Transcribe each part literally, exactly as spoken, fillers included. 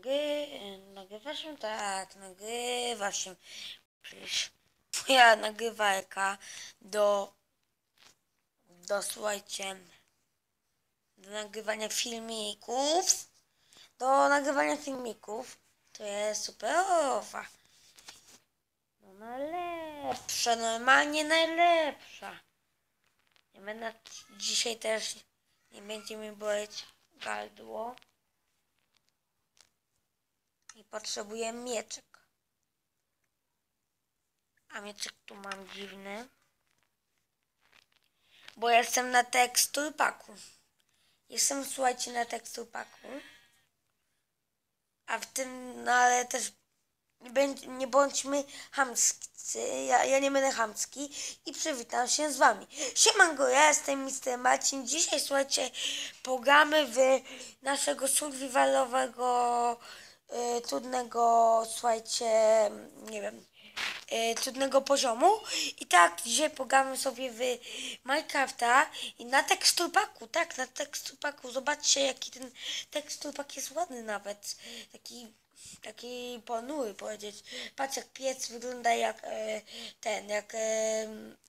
Nagry... Nagrywa się? Tak, nagrywa się. Przecież moja nagrywarka do... do, słuchajcie, do nagrywania filmików, do nagrywania filmików, to jest superowa. No najlepsza, normalnie najlepsza. Nie będę dzisiaj też, nie będzie mi boleć gardło. I potrzebuję mieczek. A mieczek tu mam dziwny. Bo jestem na teksturpaku. Jestem, słuchajcie, na teksturpaku. A w tym, no ale też nie, bądź, nie bądźmy chamscy. Ja, ja nie będę chamski. I przywitam się z wami. Siemanko, ja jestem mister Marcin. Dzisiaj, słuchajcie, pogramy w naszego survivalowego, yy, trudnego, słuchajcie, nie wiem, yy, trudnego poziomu. I tak, dzisiaj pogramy sobie w Minecrafta i na teksturpaku, tak, na teksturpaku. Zobaczcie, jaki ten teksturpak jest ładny nawet. Taki, taki ponury powiedzieć. Patrz, jak piec wygląda jak e, ten, jak e,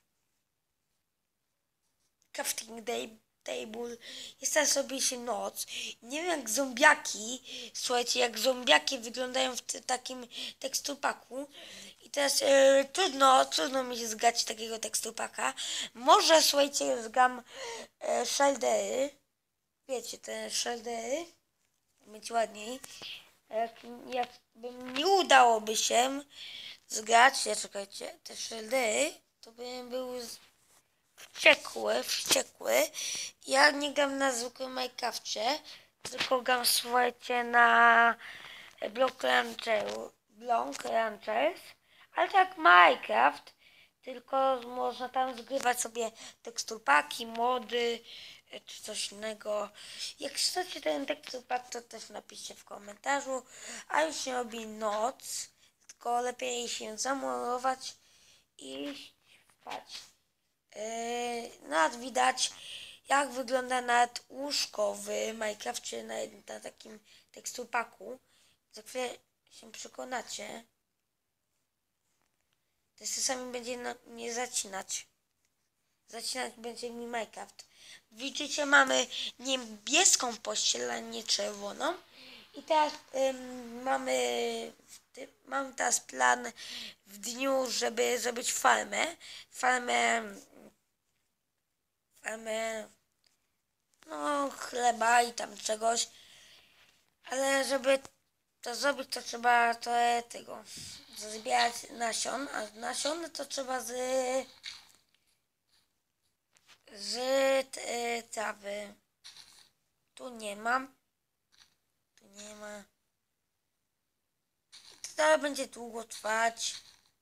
crafting table. Jest teraz robi się noc. Nie wiem, jak zombiaki, słuchajcie, jak zombiaki wyglądają w takim teksturpaku. I teraz e, trudno, trudno mi się zgrać takiego teksturpaka. Może, słuchajcie, zgam e, sheldery. Wiecie, te sheldery. Mieć ładniej. Jak, jakby nie udałoby się zgrać, ja czekajcie, te sheldery, to bym był wściekły, wściekły. Ja nie gram na zwykłym Minecrafcie, tylko gram, słuchajcie, na Block Launcheru, Block Launchers, ale tak Minecraft, tylko można tam zgrywać sobie teksturpaki, mody, czy coś innego. Jak chcecie ten teksturpak, to też napiszcie w komentarzu. A już się robi noc, tylko lepiej się zamurować i iść spać. Yy, nawet widać, jak wygląda nawet łóżko w Minecrafcie na, na takim teksturpaku. Za chwilę się przekonacie. To czasami będzie no, nie zacinać. Zacinać będzie mi Minecraft. Widzicie, mamy niebieską pościel, a nie czerwoną. I teraz ym, mamy, mamy teraz plan w dniu, żeby zrobić farmę. Farmę, farmę, no chleba i tam czegoś. Ale żeby to zrobić, to trzeba to tego, zbierać nasion, a nasion to trzeba z... z e, trawy. Tu nie mam. Tu nie ma. To będzie długo trwać.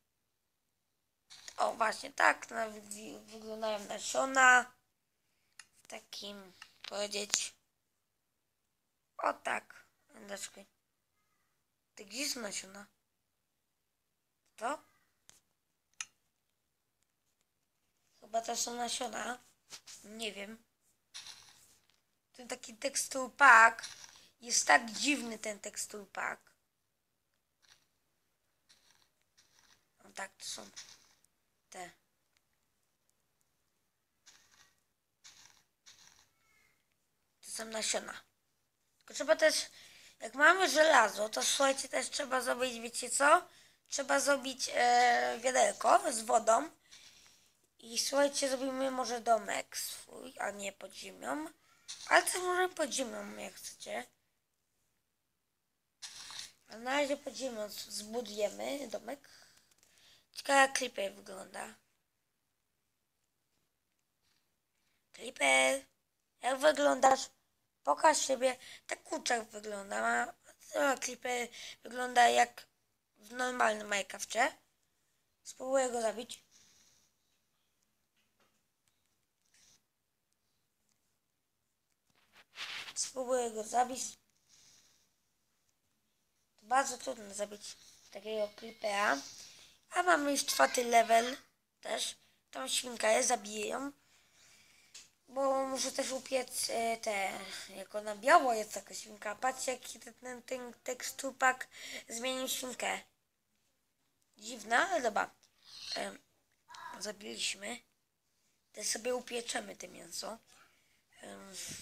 O, właśnie tak na, wyglądają nasiona. W takim, powiedzieć. O tak. Dlaczego? Ty gdzie są nasiona? To? Chyba to są nasiona. Nie wiem. Ten taki teksturpak. Jest tak dziwny ten teksturpak. No tak, to są te. To są nasiona. Tylko trzeba też, jak mamy żelazo, to słuchajcie, też trzeba zrobić, wiecie co? Trzeba zrobić e, wiaderko z wodą. I słuchajcie, zrobimy może domek swój, a nie pod ziemią. Ale też może pod ziemią, jak chcecie. A na razie pod ziemią zbudujemy domek. Ciekawe, jak Creeper wygląda. Creeper, jak wyglądasz? Pokaż siebie. Tak kurczak wygląda. A Creeper wygląda jak w normalnym Minecrafcie. Spróbuję go zabić. Spróbuję go zabić. To bardzo trudno zabić takiego creepera. A mamy już czwarty level też. Tam świnka jest, zabiję ją. bo muszę też upiec e, te, jako na biało jest taka świnka. Patrzcie, jaki ten, ten, ten teksturpak zmienił świnkę. Dziwna, ale dobra. E, zabiliśmy. Teraz sobie upieczemy to mięso. E,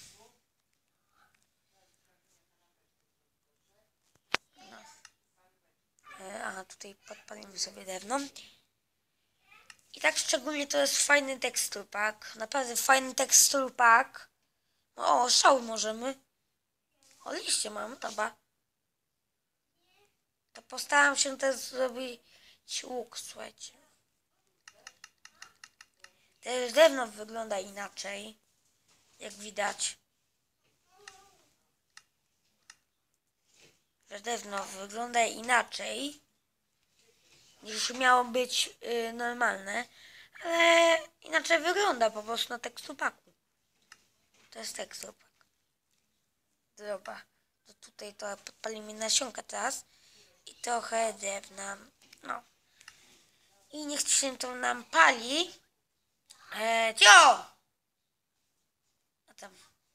no. e, aha, tutaj podpalimy sobie drewno. I tak szczególnie to jest fajny teksturpak. Naprawdę fajny teksturpak. O, szały możemy. O, liście mam, dobra. To postaram się też zrobić łuk, słuchajcie. Też drewno wygląda inaczej, jak widać. Że drewno wygląda inaczej, niż miało być yy, normalne. Ale inaczej wygląda po prostu na teksturpaku. To jest teksturpak. Dobra. To tutaj to podpalimy nasionka teraz. I trochę drewna. No. I niech się to nam pali. Eee, cio! A tam.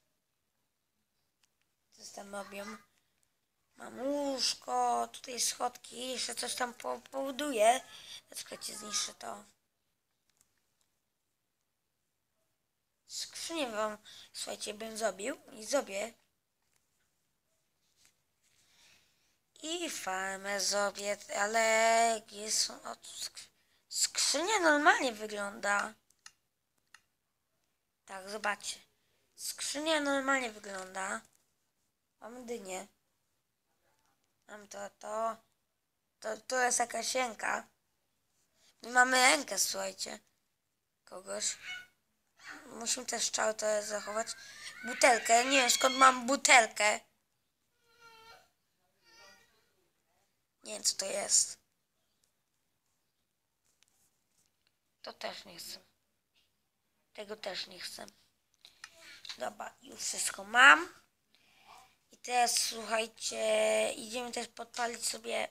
Co tam robią? Mam łóżko, tutaj schodki, jeszcze coś tam po pobuduję. Czekajcie, zniszczę to. Skrzynię wam, słuchajcie, bym zrobił i zrobię. I farmę zrobię, ale jest... O, skrzynia normalnie wygląda. Tak, zobaczcie. Skrzynia normalnie wygląda. Mam dynię. Mam to, to. To, to jest jakaś ręka. My mamy rękę, słuchajcie. Kogoś. Musimy też cały to zachować. Butelkę. Nie wiem, skąd mam butelkę. Nie wiem, co to jest. To też nie chcę. Tego też nie chcę. Dobra, już wszystko mam. I teraz, słuchajcie, idziemy też podpalić sobie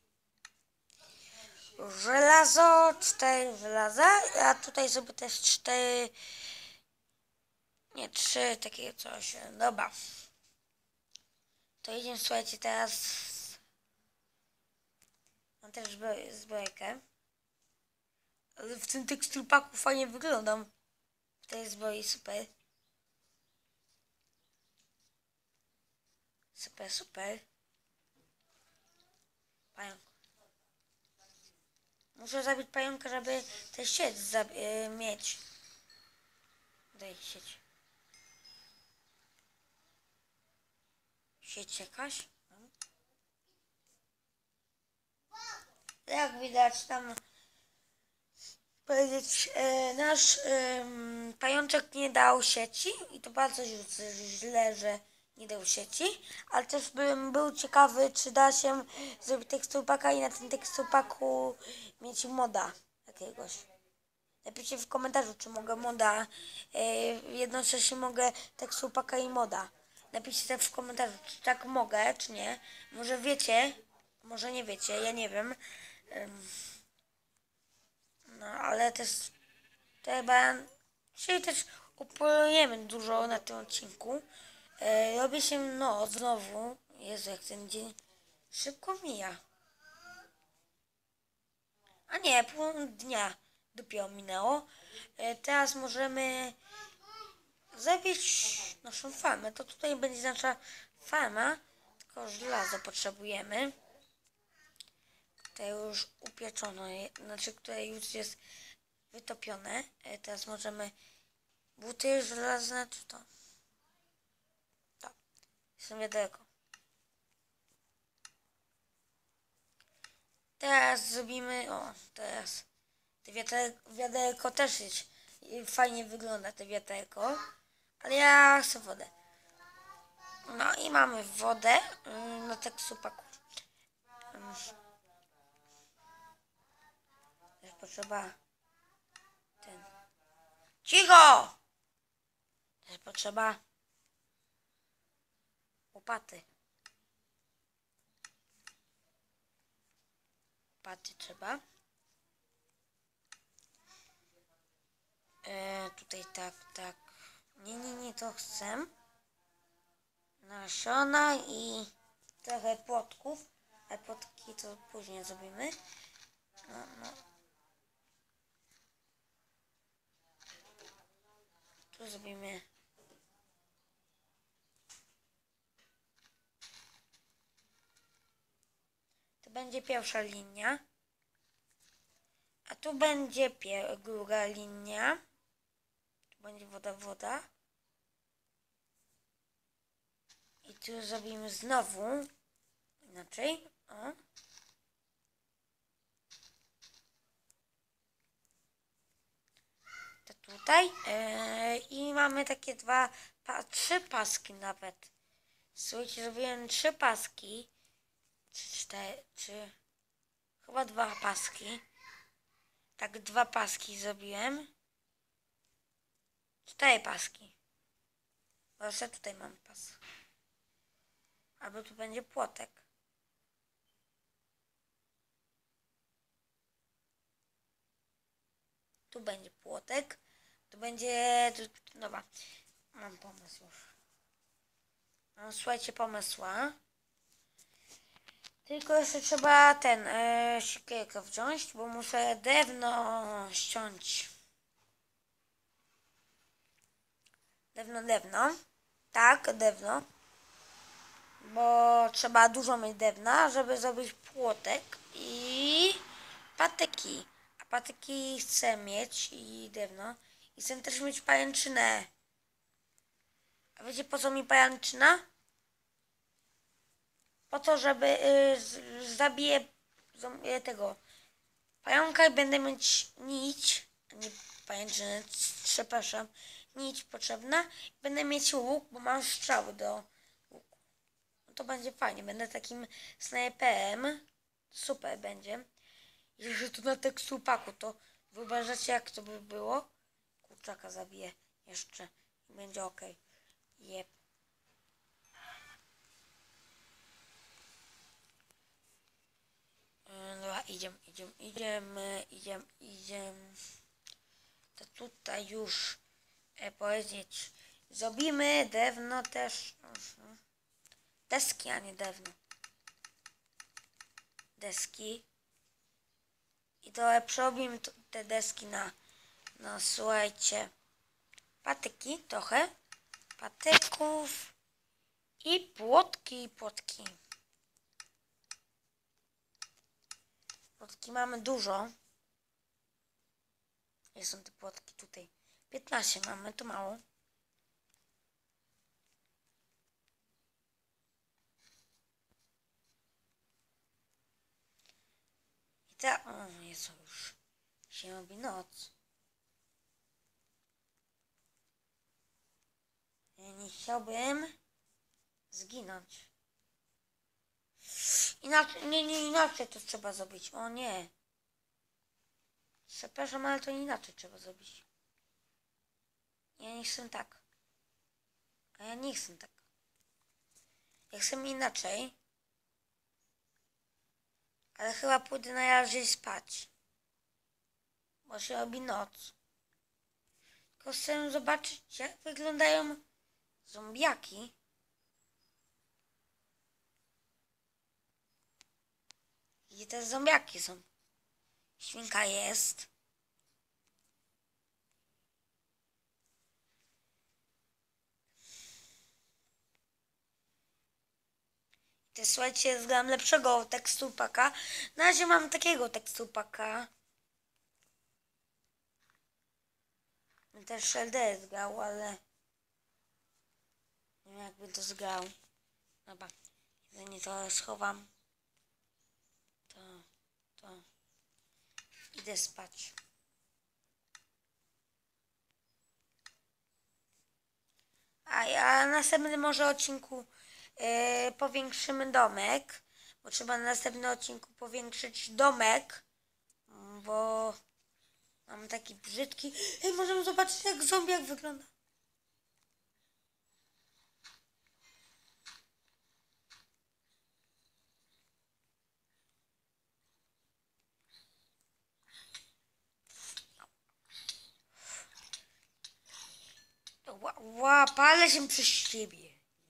żelazo, cztery żelaza, a tutaj sobie też cztery, nie, trzy, takie coś, dobra. To idziemy, słuchajcie, teraz, mam też zbrojkę, ale w tym teksturpaku fajnie wyglądam, w tej zbroi, super. Super, super. Pająk. Muszę zabić pająka, żeby tę sieć yy, mieć. Daj sieć. Sieć jakaś? Jak widać tam powiedzieć, e, nasz e, pajączek nie dał sieci i to bardzo źle, że nie dał sieci, ale też bym był ciekawy, czy da się zrobić teksturpaka i na tym teksturpaku mieć moda jakiegoś. Napiszcie w komentarzu, czy mogę moda, e, jednocześnie mogę teksturpaka i moda. Napiszcie tak w komentarzu, czy tak mogę, czy nie. Może wiecie, może nie wiecie, ja nie wiem. No, ale też to chyba dzisiaj też upolujemy dużo na tym odcinku. E, robi się noc znowu. Jezu, jak ten dzień szybko mija. A nie, pół dnia dopiero minęło. E, teraz możemy zrobić naszą farmę. To tutaj będzie nasza farma. Tylko żelazo potrzebujemy. Tutaj już upieczono, znaczy które już jest wytopione. E, teraz możemy buty żelazne, czy to? Tak, jestem wiaderko. Teraz zrobimy, o, teraz te wiaderko, wiaderko też jest, fajnie wygląda te wiaderko, ale ja chcę wodę. No i mamy wodę na tekstupaku. Też potrzeba ten. Cicho! Też potrzeba łopaty. Łopaty trzeba. E, tutaj tak, tak. Nie, nie, nie, to chcę. Nasiona i trochę płotków. Ale płotki to później zrobimy. No, no. Tu zrobimy. To będzie pierwsza linia. A tu będzie druga linia. Tu będzie woda, woda. I tu zrobimy znowu inaczej. O. To tutaj. Yy, I mamy takie dwa, pa, trzy paski nawet. Słuchajcie, zrobiłem trzy paski. Czy cztery, czy... Chyba dwa paski. Tak, dwa paski zrobiłem. Cztery paski. Bo jeszcze tutaj mam pas. Albo tu będzie płotek. Tu będzie płotek. Tu będzie... Tu, dobra. Mam pomysł już. Mam, słuchajcie, pomysła. Tylko jeszcze trzeba ten e, siekierkę wziąć, bo muszę drewno ściąć. Drewno, drewno. Tak, drewno. Bo trzeba dużo mieć drewna, żeby zrobić płotek i patyki. A patyki chcę mieć i drewno. I chcę też mieć pajęczynę. A wiecie, po co mi pajęczyna? Po to, żeby y, zabiję y, tego pająka i będę mieć nić, a nie pajęczynę, przepraszam, nić potrzebna. Będę mieć łuk, bo mam strzały do łuku. No to będzie fajnie, będę takim snajperem. Super będzie. Jeżeli to na tekstupaku, to wyobrażacie, jak to by było? Kurczaka zabiję jeszcze i będzie ok. Jep. Dobra, idziemy, idziemy, idziemy, idziemy, idziemy. To tutaj już e, powiedzieć. Zrobimy drewno też. Uh-huh. Deski, a nie drewno. Deski. I to przerobimy te deski na, no słuchajcie, patyki trochę. Patyków. I płotki, płotki. Płotki mamy dużo. Gdzie są te płotki tutaj? piętnaście mamy, to mało. I ta... O Jezu, już się robi noc. Ja nie chciałbym zginąć. Inaczej, nie, nie, inaczej to trzeba zrobić. O nie. Przepraszam, ale to inaczej trzeba zrobić. Ja nie chcę tak. A ja nie chcę tak. Ja chcę inaczej. Ale chyba pójdę na razie spać. Bo się robi noc. Tylko chcę zobaczyć, jak wyglądają zombiaki. Gdzie te zombiaki są? Świnka jest. Te, słuchajcie, zgrałem lepszego tekstupaka. Na razie mam takiego tekstupaka. Też L D zgrał, ale nie wiem, jakby to zgrał. Dobra, jedzenie to schowam. To, to. Idę spać. A ja na następnym może odcinku yy, powiększymy domek. Bo trzeba na następnym odcinku powiększyć domek. Bo mam taki brzydki. Ej, możemy zobaczyć, jak zombiak wygląda. Ła, palę się przez ciebie.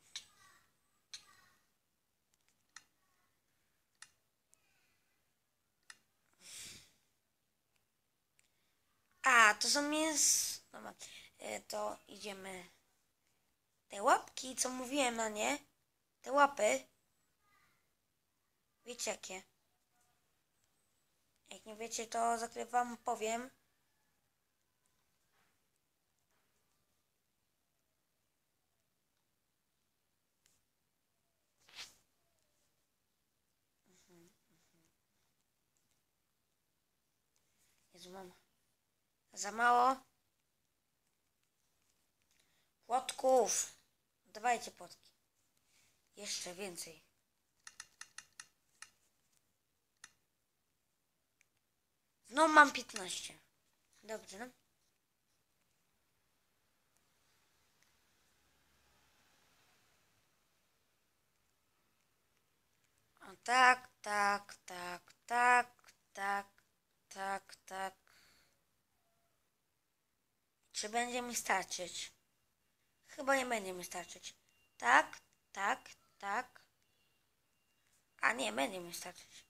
A, to są mięs... Dobra, e, to idziemy. Te łapki, co mówiłem na nie, te łapy, wiecie jakie? Jak nie wiecie, to za chwilę wam powiem. Jezu, mam za mało płotków. Dawajcie płotki. Jeszcze więcej. No mam piętnaście. Dobrze, no. O, tak, tak, tak, tak, tak, tak, tak. Czy będzie mi starczyć? Chyba nie będzie mi starczyć. Tak, tak, tak. A nie, będzie mi starczyć.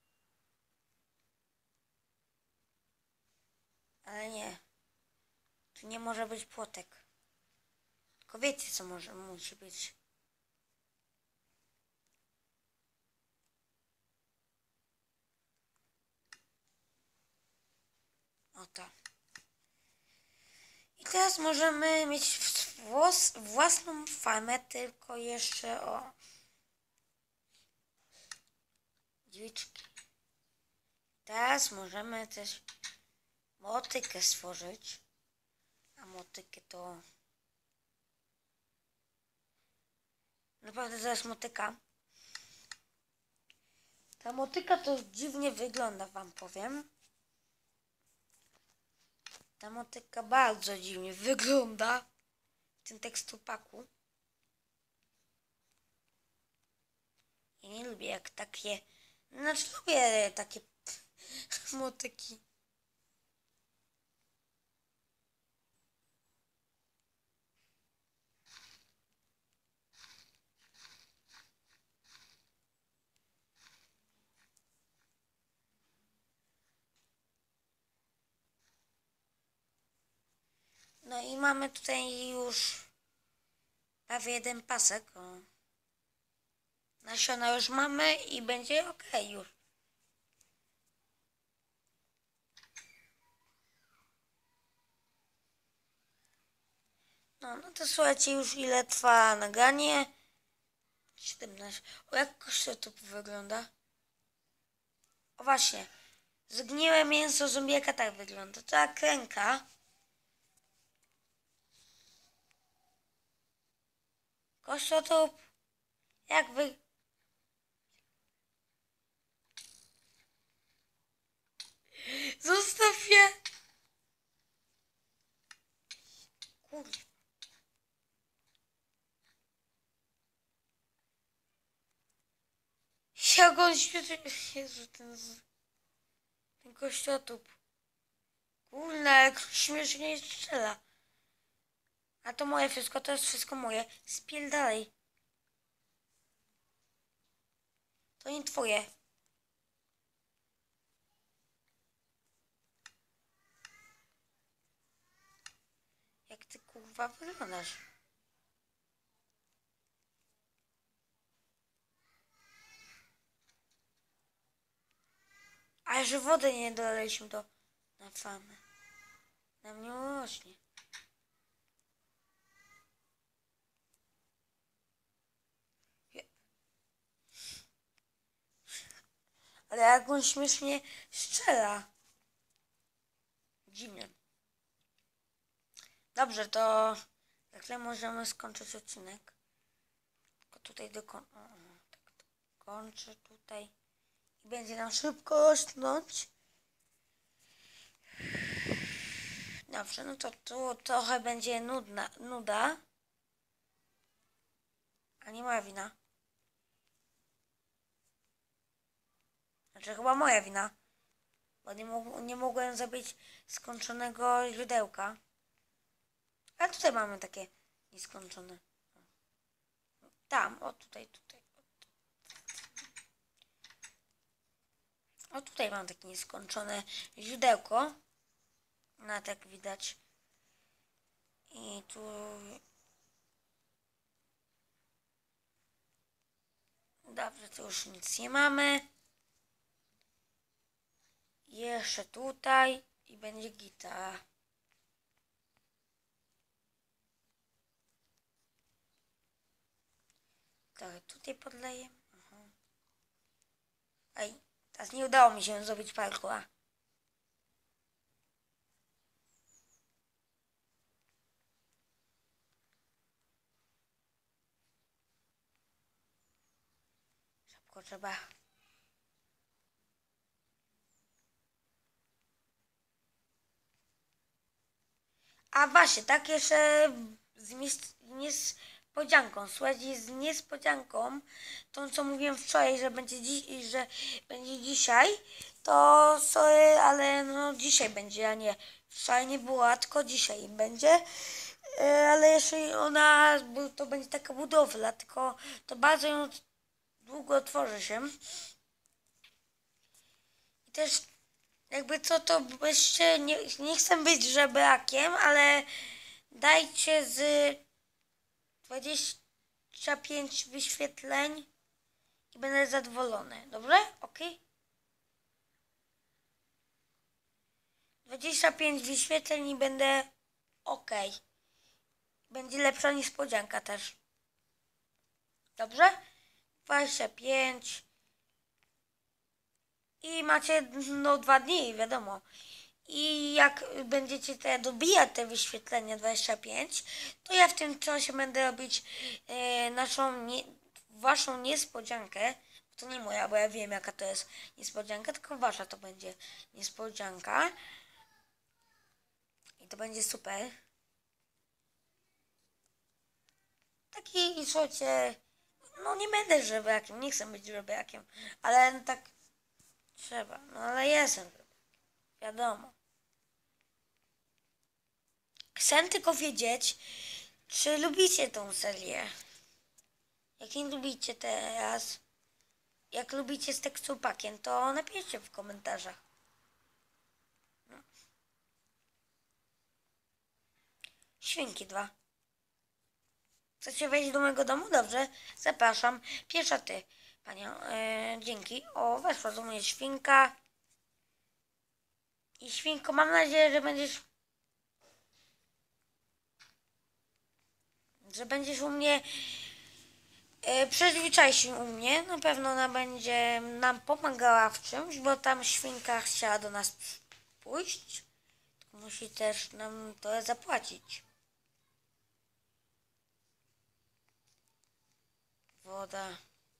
Ale nie. Tu nie może być płotek. Tylko wiecie, co może, musi być. Oto. I teraz możemy mieć włos, własną farmę, tylko jeszcze o dziczki. Teraz możemy też motykę stworzyć. A motykę to... Naprawdę to jest motyka. Ta motyka to dziwnie wygląda, wam powiem. Ta motyka bardzo dziwnie wygląda w tym tekstupaku. Ja nie lubię jak takie... Znaczy lubię takie motyki. No i mamy tutaj już prawie jeden pasek. O. Nasiona już mamy i będzie ok już. No, no to słuchajcie już ile trwa nagranie. siedemnaście. O, jak kościół tu wygląda? O właśnie. Zgniłe mięso zombiaka tak wygląda. To jak ręka. Kościotrup. Jak wy... Zostaw je! Kurwa. Jak on świetnie... Jezu, ten... Ten kościotrup. Kurna, jak śmiesznie strzela. A to moje wszystko, to jest wszystko moje. Spierdalaj. To nie twoje. Jak ty kurwa wyglądasz? A że wodę nie dolaliśmy do... na farmę. Na mnie rośnie. Ale jak on śmiesznie strzela. Dziwnie. Dobrze, to za chwilę możemy skończyć odcinek. Tylko tutaj dokon... O, tak, tak. Kończę tutaj. I będzie nam szybko rosnąć. Dobrze, no to tu trochę będzie nudna, nuda. A nie moja wina. Znaczy chyba moja wina. Bo nie, mógł, nie mogłem zrobić skończonego źródełka. A tutaj mamy takie nieskończone. Tam, o tutaj, tutaj. O tutaj mam takie nieskończone źródełko. No tak widać. I tu... Dobrze, tu już nic nie mamy. Jeszcze tutaj i będzie gitara. Tak, tutaj podleję. Aha. Ej, teraz nie udało mi się zrobić parkoura. Szybko trzeba. A właśnie, tak jeszcze z niespodzianką. Słuchajcie, z niespodzianką, tą co mówiłem wczoraj, że będzie, dziś, że będzie dzisiaj, to sorry, ale no dzisiaj będzie, a nie wczoraj nie była, tylko dzisiaj będzie. Ale jeżeli ona, to będzie taka budowla, tylko to bardzo ją długo tworzy się. I też jakby co to jeszcze nie, nie chcę być żebrakiem, ale dajcie z dwadzieścia pięć wyświetleń i będę zadowolony. Dobrze? Ok? dwadzieścia pięć wyświetleń i będę ok. Będzie lepsza niespodzianka też. Dobrze? dwadzieścia pięć. I macie no dwa dni, wiadomo. I jak będziecie te dobijać te wyświetlenia dwadzieścia pięć, to ja w tym czasie będę robić e, naszą, nie, waszą niespodziankę. To nie moja, bo ja wiem jaka to jest niespodzianka, tylko wasza to będzie niespodzianka. I to będzie super. Taki, słuchajcie, no nie będę żebrakiem, nie chcę być żebrakiem, ale tak trzeba, no ale jestem, wiadomo. Chcę tylko wiedzieć, czy lubicie tą serię. Jak nie lubicie teraz, jak lubicie z teksturpakiem, to napiszcie w komentarzach. No. Świnki dwa. Chcecie wejść do mojego domu? Dobrze, zapraszam. Pierwsza ty, panią. Yy, dzięki. O, weszła do mnie świnka. I świnko, mam nadzieję, że będziesz... Że będziesz u mnie... Yy, przyzwyczaj się u mnie. Na pewno ona będzie nam pomagała w czymś, bo tam świnka chciała do nas pójść. Tylko musi też nam to zapłacić. Woda.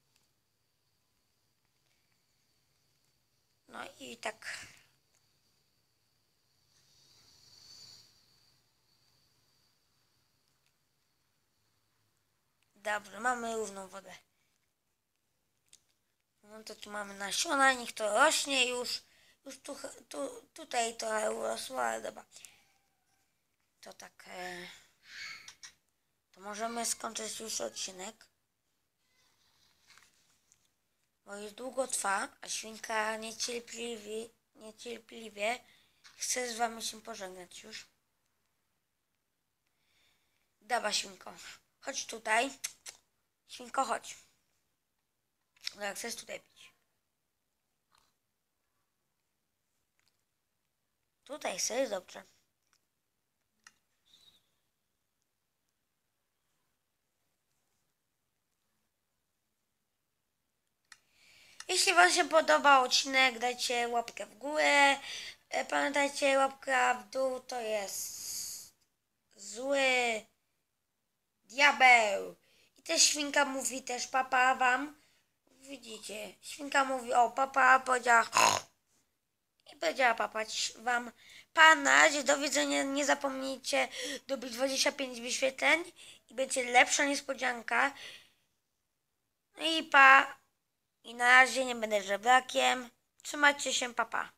No i tak. Dobrze, mamy równą wodę. No to tu mamy nasiona, niech to rośnie już. Już tu, tu, tutaj trochę urosło, ale dobra. To tak. E, to możemy skończyć już odcinek. Bo już długo trwa, a świnka niecierpliwie, niecierpliwie chce z wami się pożegnać już. Dobra, świnko. Chodź tutaj. Świnko, chodź. No jak chcesz tutaj pić. Tutaj chcesz? Dobrze. Jeśli wam się podobał odcinek, dajcie łapkę w górę. Pamiętajcie, łapka w dół to jest zły diabeł. I też świnka mówi też papa wam. Widzicie, świnka mówi o papa, powiedziała i powiedziała papa wam. Pa, na razie, do widzenia, nie zapomnijcie dobić dwadzieścia pięć wyświetleń i będzie lepsza niespodzianka. No i pa, i na razie nie będę żebrakiem. Trzymajcie się, papa.